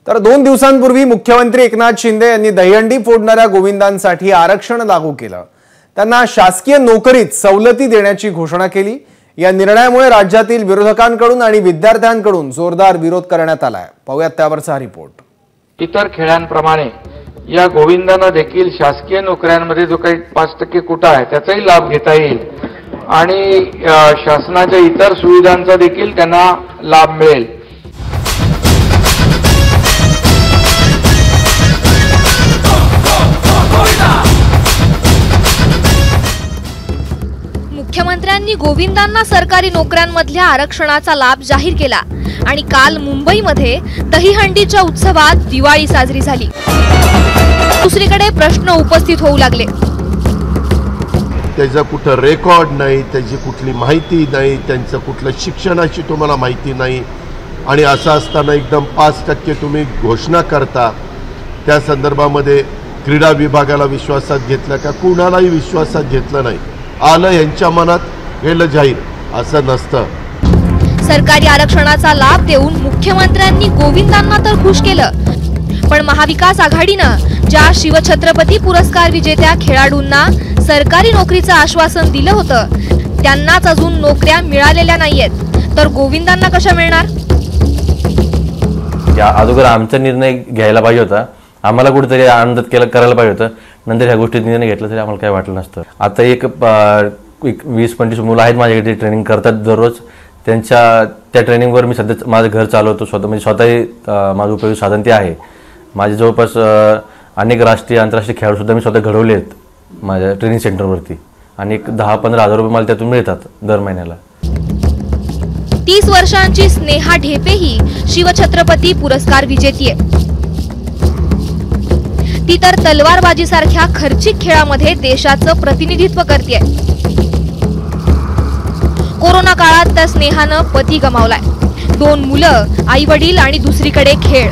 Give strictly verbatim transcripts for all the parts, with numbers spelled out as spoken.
तर दोन दिवसांपूर्वी मुख्यमंत्री एकनाथ शिंदे यांनी दहीहंडी फोडणाऱ्या गोविंदांसाठी आरक्षण लागू केलं। त्यांना शासकीय नोकरीत सवलती देण्याची घोषणा केली। या निर्णयामुळे राज्यातील विरोधकांकडून आणि विद्यार्थ्यांकडून जोरदार विरोध करण्यात आलाय। पाहूयात त्यावरचा रिपोर्ट। इतर खेळांप्रमाणे या गोविंदांना देखील शासकीय नोकऱ्यांमध्ये जो काही पाच टक्के कोटा आहे त्याचाही लाभ घेता येईल आणि शासनाच्या इतर सुविधांचा देखील त्यांना लाभ मिळेल। मुख्यमंत्र्यांनी गोविंदांना सरकारी नोकऱ्यांमधल्या आरक्षणाचा लाभ जाहीर केला आणि काल मुंबईमध्ये दहीहंडीच्या उत्सवात दिवाळी साजरी झाली। दुसरीकडे प्रश्न उपस्थित होऊ लागले। त्याचा कुठं रेकॉर्ड नाही, त्याची कुठली माहिती नाही, त्यांचं कुठलं शिक्षणाची तुम्हाला माहिती नाही आणि असं असताना एकदम पाच टक्के तुम्ही घोषणा करता। त्या संदर्भामध्ये क्रीडा विभागाला विश्वासात घेतलं का कुणालाही विश्वासात घेतलं नाही। आलं यांच्या मनात गेलं जाहीर, असं नसतं। सरकारी आरक्षणाचा लाभ देऊन मुख्यमंत्र्यांनी गोविंदांना तर खुश केलं, पण महाविकास आघाडीनं ज्या शिवछत्रपती पुरस्कार विजेत्या खेळाडूंना सरकारी नोकरीचं आश्वासन दिलं होतं त्यांनाच अजून नोकऱ्या मिळालेल्या नाहीयेत, तर गोविंदांना कशा मिळणार? या अगोदर आमचा निर्णय घ्यायला पाहिजे होता, आम्हाला कुठेतरी आनंदित केलं करायला पाहिजे होतं। नंतर ह्या गोष्टीत निर्णय घेतला तरी आम्हाला काही वाटलं नसतं। आता एक वीस पंचवीस मुलं आहेत माझ्याकडे, ट्रेनिंग करतात दररोज। त्यांच्या त्या ट्रेनिंगवर मी सध्या माझं घर चालवतो स्वतः, म्हणजे स्वतःही माझं उपयोगी साधन ते आहे। माझे जवळपास अनेक राष्ट्रीय आंतरराष्ट्रीय खेळाडू सुद्धा मी स्वतः घडवले आहेत माझ्या ट्रेनिंग सेंटरवरती आणि एक दहा पंधरा हजार रुपये मला त्यातून मिळतात दर महिन्याला। तीस वर्षांची स्नेहा ढेपे ही शिवछत्रपती पुरस्कार विजेती आहे। ती तर तलवारबाजी सारख्या खर्चिक खेळामध्ये देशाचं प्रतिनिधित्व करते। कोरोना काळात त्या स्नेहानं पती गमावलाय, दोन मुलं, आई वडील आणि दुसरीकडे खेळ।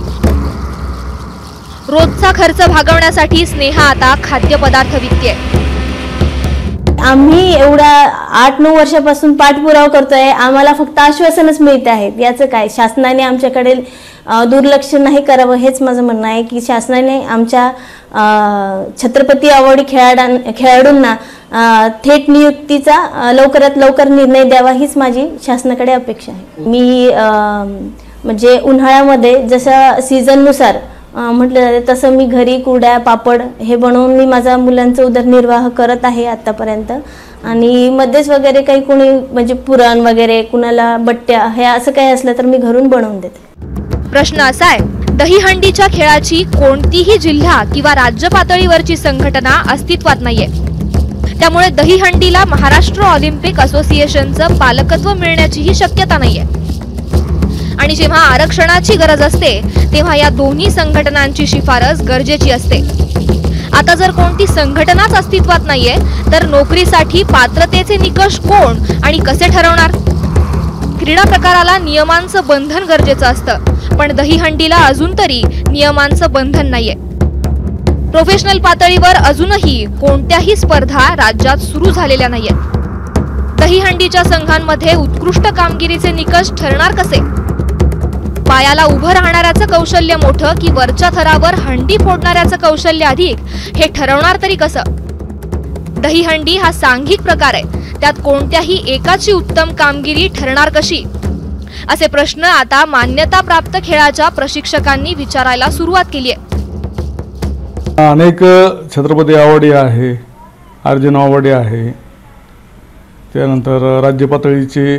रोजचा खर्च भागवण्यासाठी स्नेहा आता खाद्यपदार्थ विकते। आम्ही एवढा आठ नऊ वर्षापासून पाठपुरावा करतोय, आम्हाला फक्त आश्वासनच मिळते आहेत। याचं काय, शासनाने आमच्याकडे दुर्लक्ष नाही करावं हेच माझं म्हणणं आहे की शासनाने आमच्या छत्रपती अवॉर्डी खेळाडूं खेळाडूंना थेट नियुक्तीचा लवकरात लवकर निर्णय द्यावा हीच माझी शासनाकडे अपेक्षा आहे। मी म्हणजे उन्हाळ्यामध्ये जसं सीझननुसार म्हटलं जाते तसं मी घरी कुरड्या पापड हे बनवून मी माझा मुलांचा उदरनिर्वाह करत आहे आतापर्यंत। आणि मध्येच वगैरे काही कोणी म्हणजे पुरण वगैरे कुणाला बट्ट्या हे असं काही असलं तर मी घरून बनवून देते। प्रश्न असा आहे, दहीहंडीच्या खेळाची कोणतीही जिल्हा किंवा राज्य पातळीवरची संघटना अस्तित्वात नाहीये, त्यामुळे दहीहंडीला महाराष्ट्र ऑलिम्पिक असोसिएशनचं पालकत्व मिळण्याचीही शक्यता नाहीये। आणि जेव्हा आरक्षणाची गरज असते तेव्हा या दोन्ही संघटनांची शिफारस गरजेची असते। आता जर कोणती संघटनाच अस्तित्वात नाहीये तर नोकरीसाठी पात्रतेचे निकष कोण आणि कसे ठरवणार? क्रीडा प्रकाराला नियमांचं बंधन गरजेचं असतं, पण दहीहंडीला अजून तरी नियमांचं बंधन नाहीये। प्रोफेशनल पातळीवर अजूनही कोणत्याही स्पर्धा राज्यात सुरू झालेल्या नाहीयेत। दहीहंडीच्या संघांमध्ये उत्कृष्ट कामगिरीचे निकष ठरणार कसे? पायाला उभं राहणाऱ्याचं कौशल्य मोठं की वरच्या थरावर हंडी फोडणाऱ्याचं कौशल्य अधिक हे ठरवणार तरी कसं? दहीहंडी हा सांघिक प्रकार आहे, त्यात कोणत्याही एकाची उत्तम कामगिरी ठरणार कशी? असे प्रश्न आता मान्यता प्राप्त खेळाच्या प्रशिक्षकांनी विचारायला सुरुवात केली आहे। अनेक छत्रपती अवॉर्डी आहे, अर्जुन अवॉर्डी आहे, त्यानंतर राज्य पातळीचे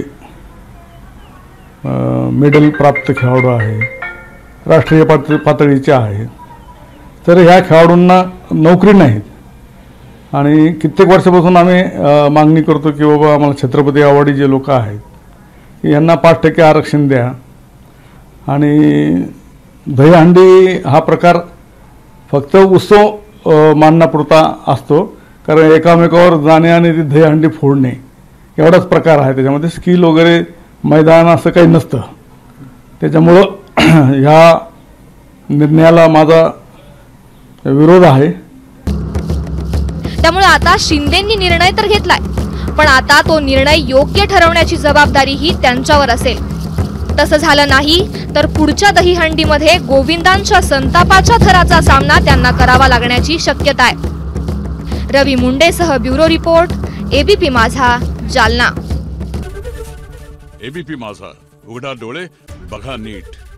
मेडल प्राप्त खेळाडू आहे, राष्ट्रीय पातळीचे आहे। तर ह्या खेळाडूंना नोकरी नाहीत आणि कित्येक वर्षापासून आम्ही मागणी करतो की बाबा आम्हाला छत्रपती अवॉर्डी जे लोक आहेत यांना पाच टक्के आरक्षण द्या। आणि दहीहंडी हा प्रकार फक्त उत्सव मानण्यापुरता असतो, कारण एकामेकावर जाणे आणि ती दहीहंडी फोडणे एवढाच प्रकार आहे। त्याच्यामध्ये स्किल वगैरे मैदान असं काही नसतं। त्याच्यामुळं ह्या निर्णयाला माझा विरोध आहे। त्यामुळे आता शिंदेंनी निर्णय तर घेतलाय, पण आता तो निर्णय योग्य ठरवण्याची जबाबदारी ही त्यांच्यावर असेल। तसं झालं नाही तर पुढच्या दहीहंडीमध्ये गोविंदांच्या संतापाच्या थराचा सामना त्यांना करावा लागण्याची शक्यता आहे। रवी मुंडेसह bureau report, ABP Majha, Jalna. ABP माझा, उघडा डोळे बघा नीट।